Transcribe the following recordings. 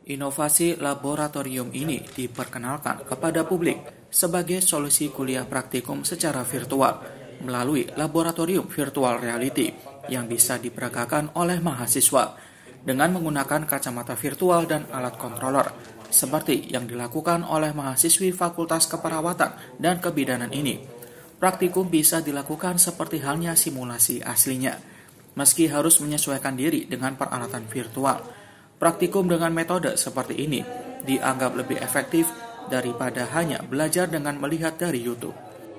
Inovasi laboratorium ini diperkenalkan kepada publik sebagai solusi kuliah praktikum secara virtual melalui laboratorium virtual reality yang bisa diperagakan oleh mahasiswa dengan menggunakan kacamata virtual dan alat controller, seperti yang dilakukan oleh mahasiswi Fakultas Keperawatan dan Kebidanan ini. Praktikum bisa dilakukan seperti halnya simulasi aslinya, meski harus menyesuaikan diri dengan peralatan virtual. Praktikum dengan metode seperti ini dianggap lebih efektif daripada hanya belajar dengan melihat dari YouTube.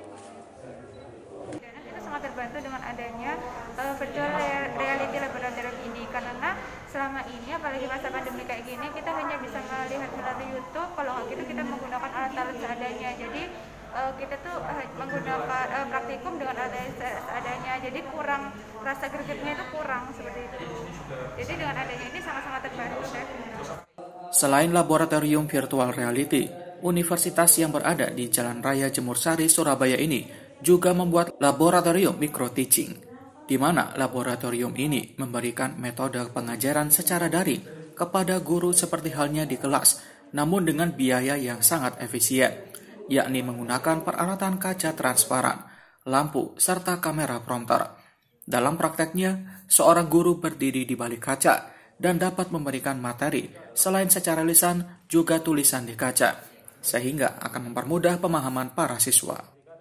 Kita sangat terbantu dengan adanya virtual reality laboratorium ini, karena selama ini apalagi masa pandemi kayak gini kita hanya bisa melihat melalui YouTube. Kalau nggak gitu kita menggunakan alat-alat seadanya. Jadi kita tuh menggunakan praktikum dengan alat seadanya, jadi kurang, rasa gregetnya itu kurang seperti itu. Jadi dengan adanya ini sangat-sangat terbantu deh. Selain laboratorium virtual reality, universitas yang berada di Jalan Raya Jemur Sari, Surabaya ini juga membuat laboratorium micro teaching, di mana laboratorium ini memberikan metode pengajaran secara daring kepada guru seperti halnya di kelas, namun dengan biaya yang sangat efisien, yakni menggunakan peralatan kaca transparan, lampu, serta kamera prompter. Dalam prakteknya, seorang guru berdiri di balik kaca dan dapat memberikan materi selain secara lisan juga tulisan di kaca, sehingga akan mempermudah pemahaman para siswa.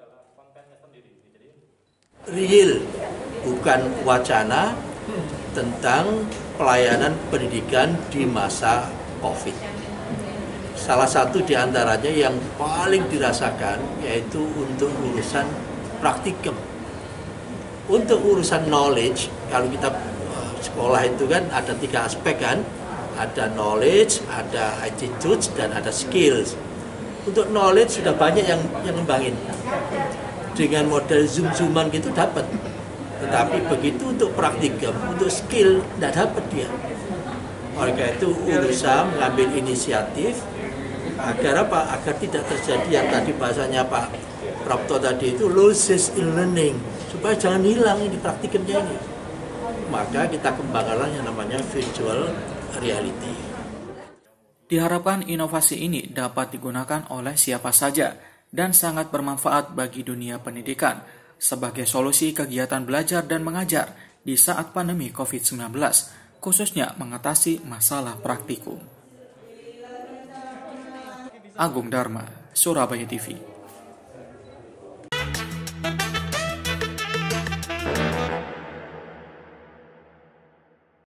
Real, bukan wacana tentang pelayanan pendidikan di masa COVID. Salah satu di antaranya yang paling dirasakan yaitu untuk urusan praktikum. Untuk urusan knowledge, kalau kita sekolah itu kan ada 3 aspek kan, ada knowledge, ada attitude, dan ada skills. Untuk knowledge sudah banyak yang ngembangin. Dengan model zoom-zooman gitu dapat. Tetapi begitu untuk praktikum, untuk skill tidak dapat dia. Oleh karena itu urusan mengambil inisiatif agar apa? Agar tidak terjadi yang tadi bahasanya Pak Prapto tadi itu losses in learning, supaya jangan hilang ini praktikumnya ini. Maka kita kembangkanlah yang namanya virtual reality. Diharapkan inovasi ini dapat digunakan oleh siapa saja dan sangat bermanfaat bagi dunia pendidikan sebagai solusi kegiatan belajar dan mengajar di saat pandemi COVID-19, khususnya mengatasi masalah praktikum. Agung Dharma, Surabaya TV.